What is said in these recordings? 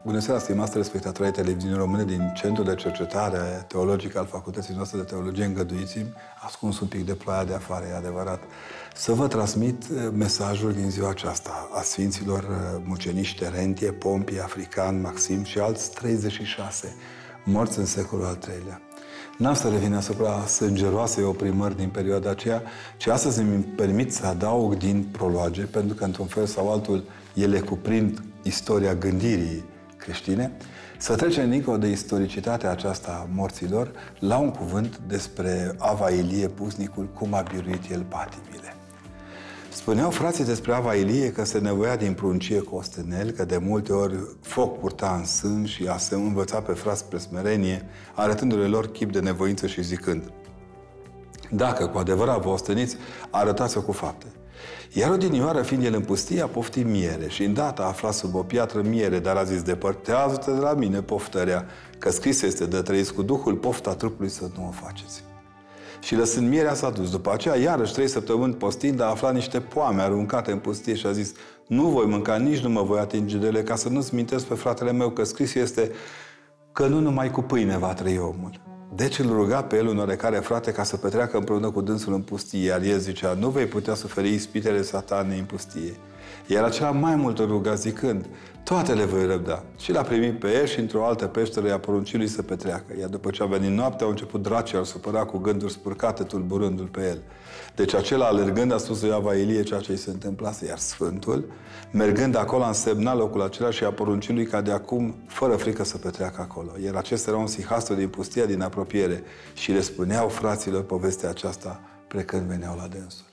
Bună seara, stimați telespectatori ai televiziunii române din Centrul de Cercetare Teologică al Facultății noastre de Teologie. Îngăduiți-mi, ascuns un pic de ploaia de afară, e adevărat, să vă transmit mesajul din ziua aceasta a Sfinților muceniși Terentie, Pompie, African, Maxim și alți 36 morți în secolul al III-lea. N-am să revin asupra sângeroasei oprimări din perioada aceea, ci astăzi îmi permit să adaug din proloage, pentru că într-un fel sau altul ele cuprind istoria gândirii creștine, să trecem dincolo de istoricitatea aceasta a morților la un cuvânt despre Ava Ilie, pusnicul, cum a biruit el patimile. Spuneau frații despre Ava Ilie că se nevoia din pruncie cu ostenel, că de multe ori foc purta în sân și a se învăța pe frați spre smerenie, arătându-le lor chip de nevoință și zicând: dacă cu adevărat vă osteniți, arătați-o cu fapte. Iar odinioară, fiind el în pustie, a poftit miere și îndată a aflat sub o piatră miere, dar a zis: depărtează-te de la mine poftărea, că scris este de trăiți cu Duhul, pofta trupului să nu o faceți. Și lăsând mierea s-a dus. După aceea, iarăși 3 săptămâni postind, a aflat niște poame aruncate în pustie și a zis: nu voi mânca, nici nu mă voi atinge de ele, ca să nu-ți mintesc pe fratele meu că scris este că nu numai cu pâine va trăi omul. Deci îl ruga pe el un oarecare frate ca să petreacă împreună cu dânsul în pustie, iar el zicea: nu vei putea suferi ispitele satanei în pustie. Iar acela mai mult o ruga zicând: toate le voi răbda. Și l-a primit pe el și într-o altă peșteră i-a poruncit lui să petreacă. Iar după ce a venit noaptea, au început dracii al supăra cu gânduri spurcate, tulburându-l pe el. Deci acela, alergând, a spus lui Ava Ilie ceea ce îi se întâmplase, iar Sfântul, mergând acolo, a însemnat locul acela și a poruncit lui ca de acum, fără frică, să petreacă acolo. Iar acesta era un sihastru din pustia din apropiere și le spuneau fraților povestea aceasta plecând veneau la dânsul.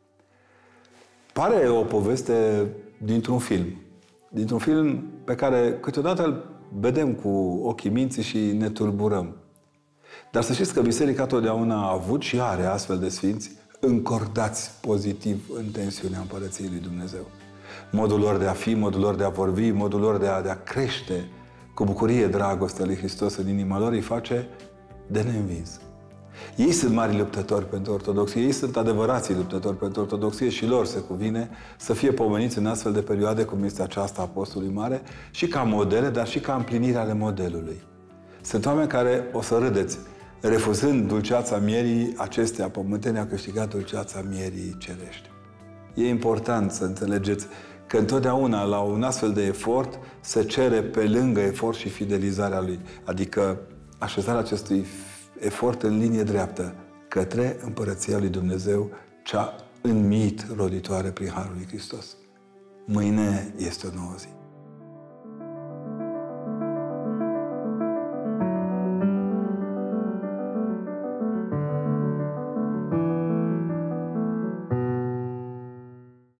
Pare o poveste dintr-un film. Dintr-un film pe care câteodată îl vedem cu ochii minții și ne tulburăm. Dar să știți că Biserica totdeauna a avut și are astfel de sfinți încordați pozitiv în tensiunea Împărăției lui Dumnezeu. Modul lor de a fi, modul lor de a vorbi, modul lor de a crește cu bucurie dragostea lui Hristos în inima lor îi face de neînvins. Ei sunt mari luptători pentru ortodoxie, ei sunt adevărații luptători pentru ortodoxie și lor se cuvine să fie pomeniți în astfel de perioade cum este aceasta a Apostolului Mare și ca modele, dar și ca împlinirea ale modelului. Sunt oameni care, o să râdeți, refuzând dulceața mierii acestea pământene, a câștigat dulceața mierii cerești. E important să înțelegeți că întotdeauna la un astfel de efort se cere pe lângă efort și fidelizarea lui, adică așezarea acestui efort în linie dreaptă către Împărăția lui Dumnezeu, cea înmiit roditoare prin Harul lui Hristos. Mâine este o nouă zi.